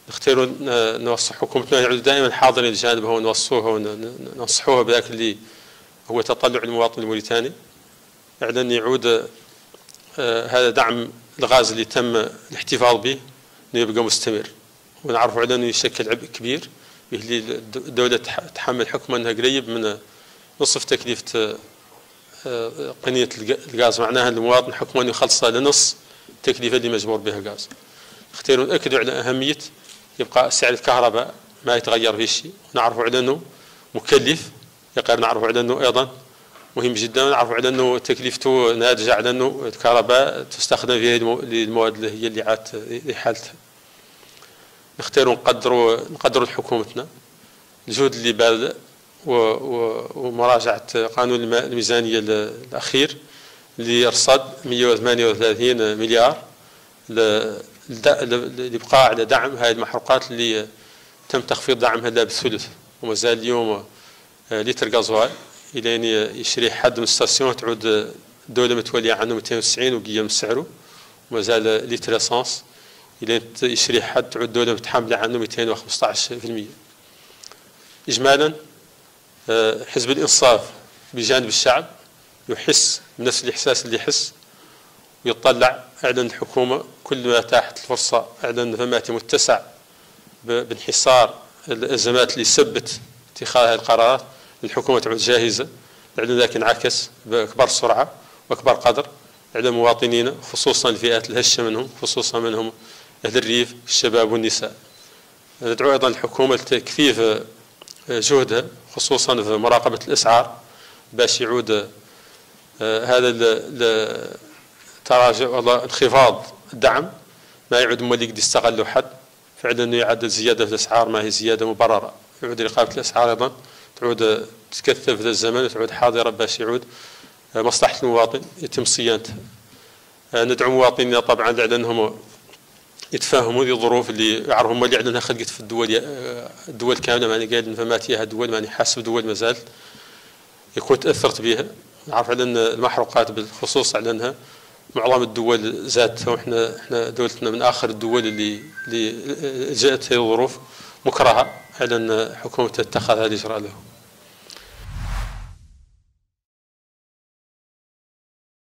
نختاروا نوصي حكومتنا يعودوا دائما حاضرين لجانبها ونوصوها وننصحوها بذاك اللي هو تطلع المواطن الموريتاني. أن يعود هذا دعم الغاز اللي تم الاحتفاظ به انه يبقى مستمر، ونعرفوا على انه يشكل عبء كبير اللي الدولة تحمل حكم انها قريب من نصف تكلفة قنية الغاز، معناها المواطن حكم انه يخلصها لنص التكلفة اللي مجبور بها غاز. اختاروا نأكدوا على أهمية يبقى سعر الكهرباء ما يتغير في شيء، ونعرفوا على انه مكلف، يقدر نعرفوا على انه ايضا مهم جدا، ونعرفوا على انه تكلفته ناتجه على انه الكهرباء تستخدم في المواد اللي هي اللي عاد لحالتها. نختاروا نقدروا حكومتنا الجهد اللي باذل ومراجعه قانون الميزانيه الاخير اللي رصد 138 مليار للابقاء على دعم هذه المحروقات اللي تم تخفيض دعمها بالثلث، وما زال اليوم لتر غازوال الى ان يشري حد من الستاسيون تعود الدوله متوليه عنه 290 وقيم سعره، وما زال لتر اسانس الى يشري حد تعود الدوله متحمله عنه 215%. اجمالا حزب الانصاف بجانب الشعب يحس بنفس الاحساس اللي يحس، ويطلع اعلن الحكومه كل ما اتاحت الفرصه اعلن فمات متسع بانحصار الازمات اللي سبت اتخاذ هذه القرارات. الحكومه تعود جاهزه لأن ذاك انعكس باكبر سرعه واكبر قدر على مواطنينا، خصوصا الفئات الهشه منهم، خصوصا منهم اهل الريف الشباب والنساء. ندعو ايضا الحكومه لتكثيف جهدها خصوصا في مراقبه الاسعار باش يعود هذا التراجع والله انخفاض الدعم ما يعود مولي قد يستغلوا حد فعلا انه يعدل زياده في الاسعار ما هي زياده مبرره. يعود رقابه الاسعار ايضا تعود تتكثف في الزمن وتعود حاضره باش يعود مصلحه المواطن يتم صيانتها. ندعو مواطنينا طبعا لانهم يتفاهموا ذي الظروف اللي يعرفوا هم اللي عندنا خلقت في الدول كامله، ماني قايل فما فيها دول ماني حاسب دول مازال يكون تاثرت بها. نعرف على ان المحروقات بالخصوص على انها معظم الدول ذاتها، واحنا دولتنا من اخر الدول اللي جاءت هذه الظروف مكرهه على ان حكومتها اتخذ هذه الاجراء له.